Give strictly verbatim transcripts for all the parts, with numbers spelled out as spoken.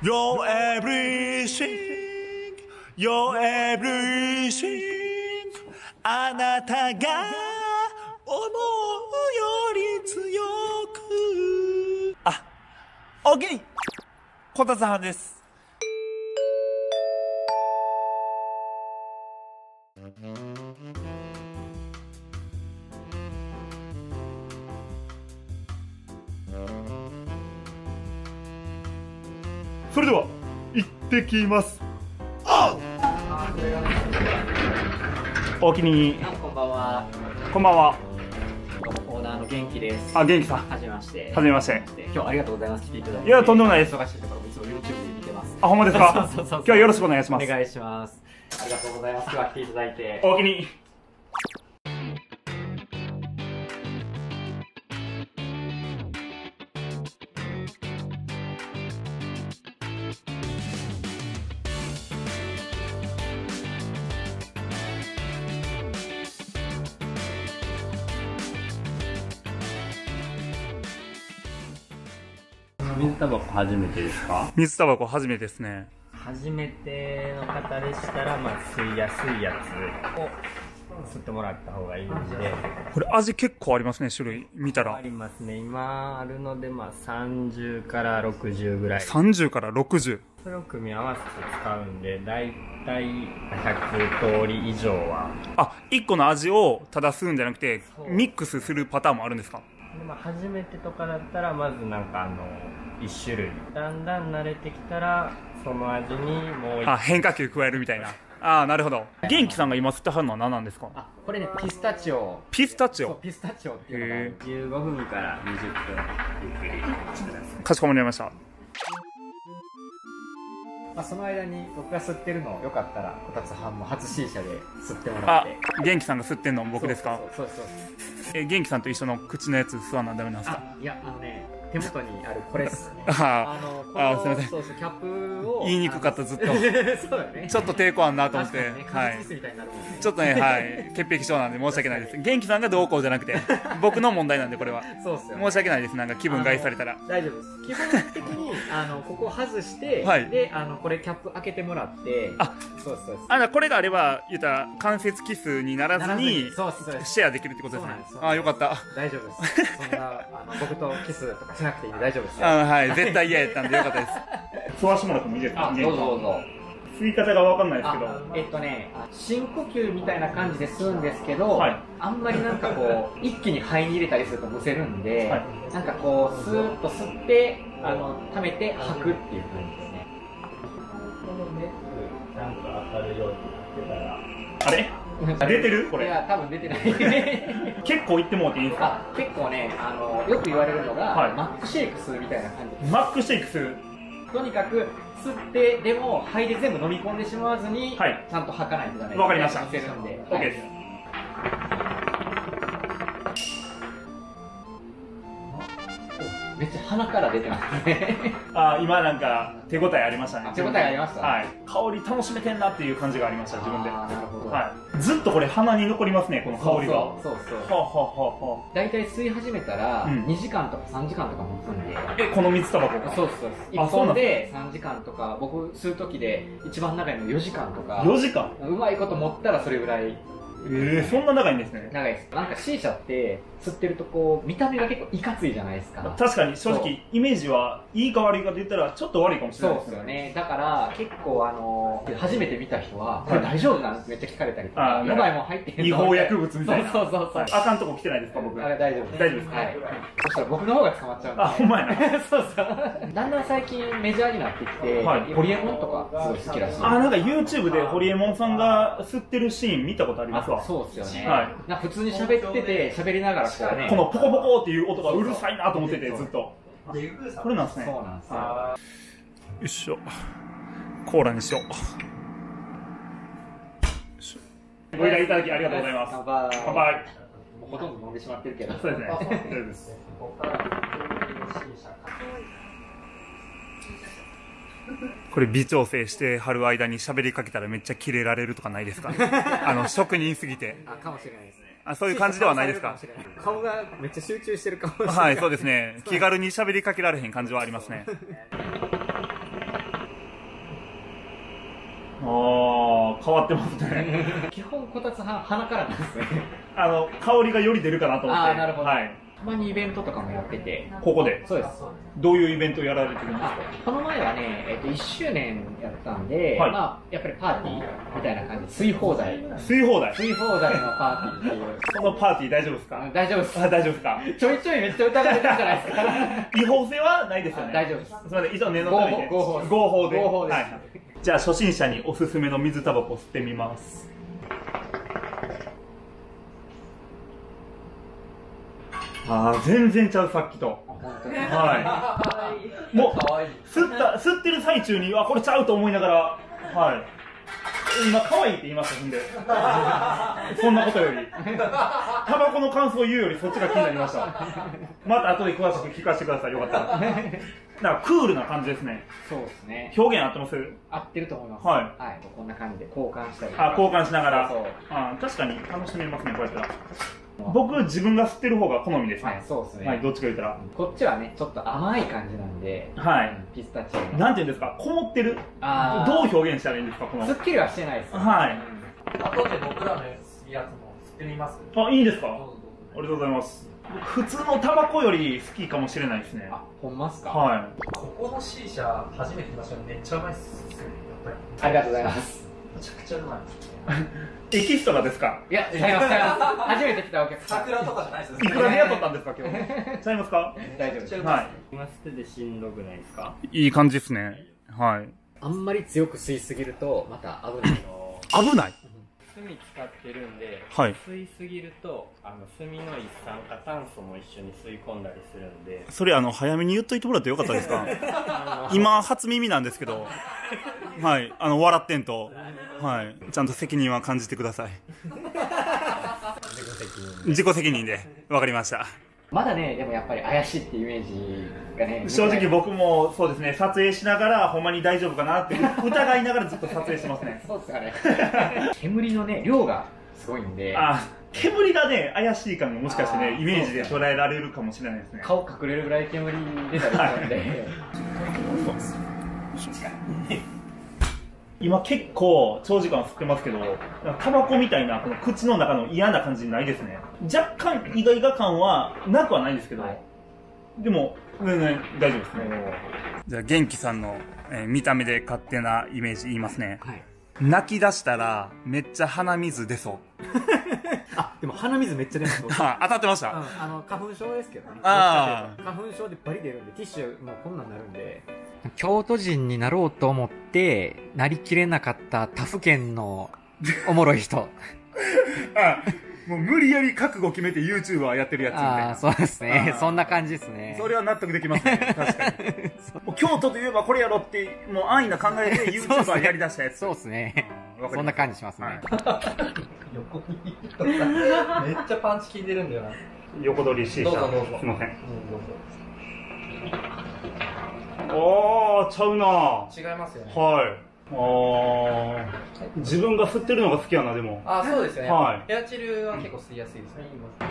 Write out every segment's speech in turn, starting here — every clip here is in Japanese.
You're everything, you're everything あなたが思うより強く。あ、おおきにこたつはんです。それでは行ってきます。おおきに。 こんばんは。 こんばんは。 オーナーの元気です。 あ、元気さん。 はじめまして。 はじめまして。 今日はありがとうございます。来ていただいて。 いや、とんでもないです。 忙しいところいつも ユーチューブ で見てます。 あ、ほんまですか。そうそうそうそう、今日はよろしくお願いします。 お願いします。ありがとうございます。今日は来ていただいて。 おおきに。 水タバコ初めてですか？ 水タバコ初めてですね。 初めての方でしたら、まあ、吸いやすいやつを吸ってもらった方がいいんで。 これ味結構ありますね、種類見たら。 ありますね。今あるので、まあ、さんじゅうからろくじゅうぐらい。 さんじゅうからろくじゅう。 それを組み合わせて使うんで、だいたいひゃくとおり以上は。 あ、いっこの味をただ吸うんじゃなくて、ミックスするパターンもあるんですか？ で、まあ、初めてとかだったら、まずなんかあの、いち種類。だんだん慣れてきたら、その味にもう一。 あ、変化球加えるみたいな。ああ、なるほど。元気さんが今吸ってはるのは何なんですか？ あ、これね、ピスタチオ。 ピスタチオ。 そう、ピスタチオっていうのがじゅうごふんからにじゅっぷんゆっくりしてください。 かしこまりました。 まあ、その間に僕が吸ってるのよかったらこたつはんも初心者で吸ってもらって。 あ、元気さんが吸ってんの僕ですか？ そうそうそうそう。 え、元気さんと一緒の口のやつ吸わなダメなんですか？ いや、あのね、手元にあるこれっすね。 ああの、 あ、すみません。 そうそう、キャップを言いにくかった、ずっと。 そうだよね。 ちょっと抵抗あんなと思って、はい。ちょっとね、はい、潔癖症なんで申し訳ないです。元気さんがどうこうじゃなくて、僕の問題なんでこれは。 そうっすよ。 申し訳ないです。なんか気分害されたら。 大丈夫です。気分的にあのここ外して、で、あのこれキャップ開けてもらって、あ、そうそうです。 あ、これがあれば言ったら間接キスにならずにシェアできるってことですね。あ、よかった。 大丈夫です。そんなあの僕とキスとかしなくていいんで大丈夫ですよ。 あ、はい、絶対嫌やったんでよかったです。吸わしてもらってもいいですか？ どうぞどうぞ。 吸い方が分かんないですけど、 えっとね、深呼吸みたいな感じで吸うんですけど、はい、あんまりなんかこう一気に肺に入れたりするとむせるんで、はい、なんかこうスーッと吸ってあの溜めて吐くっていう感じですね。この熱ちゃんと当たるようになってたら、 あれ出てる？これ。 いや、多分出てない。 結構いってもうていいですか？ 結構ね、あのよく言われるのが、はい、マックシェイク吸うみたいな感じです。 マックシェイク吸う。 とにかく吸ってでも肺で全部飲み込んでしまわずに、はい、ちゃんと吐かないとダメです。 わかりました。 吸せるんで。 オッケーです。 めっちゃ鼻から出てますね。 あ、今なんか手応えありましたね。 手応えありました。 はい。香り楽しめてんなっていう感じがありました自分で。 なるほど。 はい。ずっとこれ鼻に残りますねこの香りが。 そうそうそう。はあはあはあ。だいたい吸い始めたらにじかんとかさんじかんとか持つんで。 え、この水タバコが？ そうそう。いっぽんでさんじかんとか、僕吸う時で一番長いのよじかんとか。 よじかん。 うまいこと持ったらそれぐらい。 ええ、そんな長いんですね。 長いです。なんか C 社って吸ってるとこう見た目が結構いかついじゃないですか。 確かに正直イメージはいいか悪いかで言ったらちょっと悪いかもしれないですね。 そうですよね。だから結構あの初めて見た人はこれ大丈夫なん？めっちゃ聞かれたりとか、やばいもん入ってへんの？違法薬物みたいな。 そうそうそう。 あかんとこ来てないですか僕？ あれ大丈夫です。 大丈夫です。 はい。そしたら僕の方が捕まっちゃうんで。 あ、ほんまやな。 そうそう。だんだん最近メジャーになってきて、ホリエモンとかすごい好きらしい。 あ、なんか YouTube でホリエモンさんが吸ってるシーン見たことありますわ。 そうですよね。はい、なんか普通に喋ってて、喋りながらこうね、 このポコポコっていう音がうるさいなと思ってて、ずっと。これなんですね。 そうなんですよ。 よいしょ。コーラにしよう。ご依頼いただきありがとうございます。乾杯。乾杯。 ほとんど飲んでしまってるけど。 そうですね。大丈夫です。これ微調整して貼る間に喋りかけたらめっちゃキレられるとかないですか？あの職人すぎて。 あ、かもしれないですね。 あ、そういう感じではないですか？ 顔がめっちゃ集中してるかもしれない。 はい、そうですね。気軽に喋りかけられへん感じはありますね。 変わってますね。 基本こたつは鼻からなんですね。 あの香りがより出るかなと思って。 ああ、なるほど。 はい。 たまにイベントとかもやってて。 ここで。 そうです。 どういうイベントをやられてるんですか？ この前はね、えっといっしゅうねんやったんで、 はい、 まあやっぱりパーティーみたいな感じ、吸い放題。 吸い放題。 吸い放題のパーティーっていう。 そのパーティー大丈夫ですか？ 大丈夫です。 あ、大丈夫ですか？ ちょいちょいめっちゃ疑われてるじゃないですか。 違法性はないですよね。 大丈夫です。 すみません、以上念のために。 合法。 合法で。 合法です。 はい。じゃあ初心者におすすめの水タバコ吸ってみます。ああ、全然ちゃう、さっきと。はい。もう、吸った、吸ってる最中に、あ、これちゃうと思いながら、はい。今、可愛いって言いました、んで。そんなことより。タバコの感想を言うより、そっちが気になりました。また後で詳しく聞かせてください、よかったら。だからクールな感じですね。 そうですね。 表現合ってます？ 合ってると思います。 はい。 はい。こんな感じで交換したり。 あ、交換しながら。 そうそう。 あ、確かに楽しめますね、こうやったら。僕、自分が吸ってる方が好みですね。 はい、そうですね。 はい、どっちか言ったら。 こっちはね、ちょっと甘い感じなんで、 はい。 ピスタチオ。 なんていうんですか、こもってる。ああ。どう表現したらいいんですか、この。 すっきりはしてないです。 はい。 後で僕らのやつも吸ってみます？ あ、いいんですか？ありがとうございます。普通のタバコより好きかもしれないですね。 あ、ほんまっすか？ はい。 ここの C 社初めて来ましたけど、めっちゃうまいっすよ、やっぱり。 ありがとうございます。 めちゃくちゃうまい。 エキストラですか？ いや、違います、違います。初めて来たお客さん。 桜とかじゃないですよ。 いくらで雇ったんですか、今日。ちゃいますか？ 大丈夫です。 はい。 今吸っててしんどくないですか？ いい感じですね。はい。 あんまり強く吸いすぎると、また危ないの。 危ない？ 炭使ってるんで、 はい、 吸いすぎるとあの炭の一酸化炭素も一緒に吸い込んだりするんで、 それあの早めに言っといてもらってよかったですか？今初耳なんですけど、はい、あの笑ってんと、はい、ちゃんと責任は感じてください。 自己責任自己責任でわかりました。 まだね、でもやっぱり怪しいっていうイメージがね、 正直僕もそうですね、撮影しながらほんまに大丈夫かなって疑いながらずっと撮影してますね。 そうですかね。煙のね、量がすごいんで、 あ、煙がね、怪しい感がもしかしてね、イメージで捉えられるかもしれないですね。 顔隠れるぐらい煙出たりするんで。 今結構長時間吸ってますけど、タバコみたいなこの口の中の嫌な感じないですね。若干意外が感はなくはないんですけど、はい、でも全然大丈夫ですね。じゃあ元気さんの、えー、見た目で勝手なイメージ言いますね。はい、泣き出したらめっちゃ鼻水出そう。 あ、でも鼻水めっちゃ出ます。 あ、当たってました。 うん、あの花粉症ですけどね。 ああ。 花粉症でバリ出るんで、ティッシュもうこんなんなるんで。京都人になろうと思ってなりきれなかった他府県のおもろい人。 あ、もう無理やり覚悟決めて YouTuber やってるやつみたいな。 あ、そうですね。そんな感じですね。 それは納得できますね。確かに。もう京都といえばこれやろってもう安易な考えで YouTuber やりだしたやつ。 そうですね。そんな感じしますね。 横にめっちゃパンチ効いてるんだよな。 横取り C 社。 どうぞどうぞ。 すいません。 どうぞ。 ああ、ちゃうな。 違いますよね。 はい。ああ、自分が吸ってるのが好きやな、でも。 あ、そうですよね。 はい。 エアチルは結構吸いやすいですね。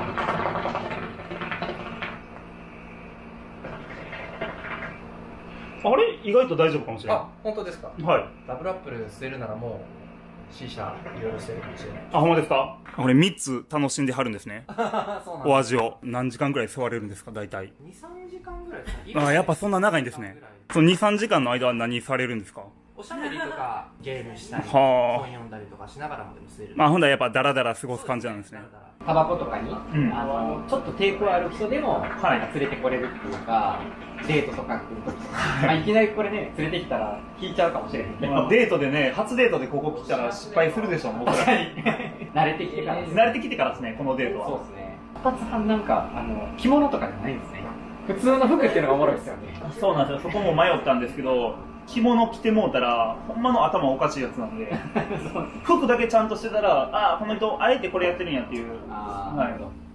あれ、意外と大丈夫かもしれない。 あ、本当ですか。 はい。 ダブルアップル吸えるならもう C 社いろいろ吸えるかもしれない。 あ、ほんまですか。これみっつ楽しんではるんですね。 そうなんです。 お味を。何時間ぐらい吸われるんですか、大体。 に、さんじかんぐらいですね。 あ、やっぱそんな長いんですね。そのに、さんじかんの間は何されるんですか？ おしゃべりとかゲームしたり、 は本読んだりとかしながらもでも吸える。 まあ、ほんだらやっぱダラダラ過ごす感じなんですね。 タバコとかに、 うん、 あのちょっと抵抗ある人でも、はい、連れてこれるっていうか、デートとか来るときとか、まあ、いきなりこれね、連れてきたら引いちゃうかもしれないけど、まあ、 デートでね、初デートでここ来たら失敗するでしょ、僕ら。 慣れてきてからです、 慣れてきてからですね、このデートは。 そうですね。こたつさんなんか、あの、着物とかじゃないんですね。普通の服っていうのがおもろいですよね。そうなんですよ、そこも迷ったんですけど、着物着てもうたら、ほんまの頭おかしいやつなんで、服だけちゃんとしてたら、ああ、この人、あえてこれやってるんやっていう。あ、はい、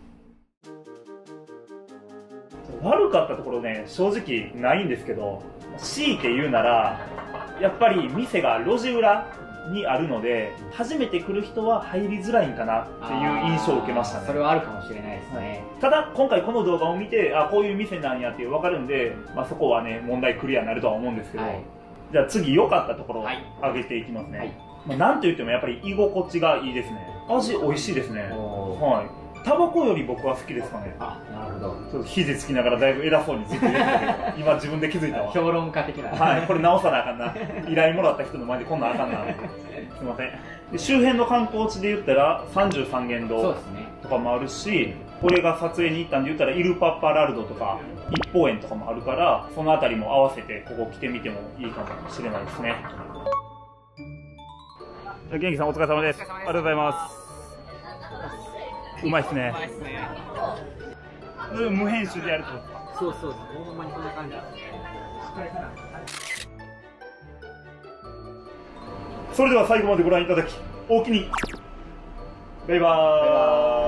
悪かったところね、正直ないんですけど、強いて言うなら、やっぱり店が路地裏にあるので、初めて来る人は入りづらいんかなっていう印象を受けましたね。 それはあるかもしれないですね。 ただ、今回この動画を見て、あ、こういう店なんやって分かるんで、まあ、そこはね、問題クリアになるとは思うんですけど、はい、じゃあ次良かったところを上げていきますね。はいはい。 まあ、なんと言ってもやっぱり居心地がいいですね。味美味しいですね。はい。タバコより僕は好きですかね。 あ、なるほど。 ちょっと肘つきながらだいぶ偉そうにずっと言ってたけど、今自分で気づいたわ。 評論家的な。 はい、これ直さなあかんな。依頼もらった人の前でこんなんあかんな。すみません。で周辺の観光地で言ったら三十三間堂とかもあるし、これが撮影に行ったんで言ったらイルパッパラルドとか一方園とかもあるから、そのあたりも合わせてここ来てみてもいいかもしれないですね。元気さんお疲れ様です。ありがとうございます。うまいですね。無編集でやるってことですか？ そうそう、ほんまにそんな感じですね。 それでは最後までご覧いただき、おおきに。バイバーイ。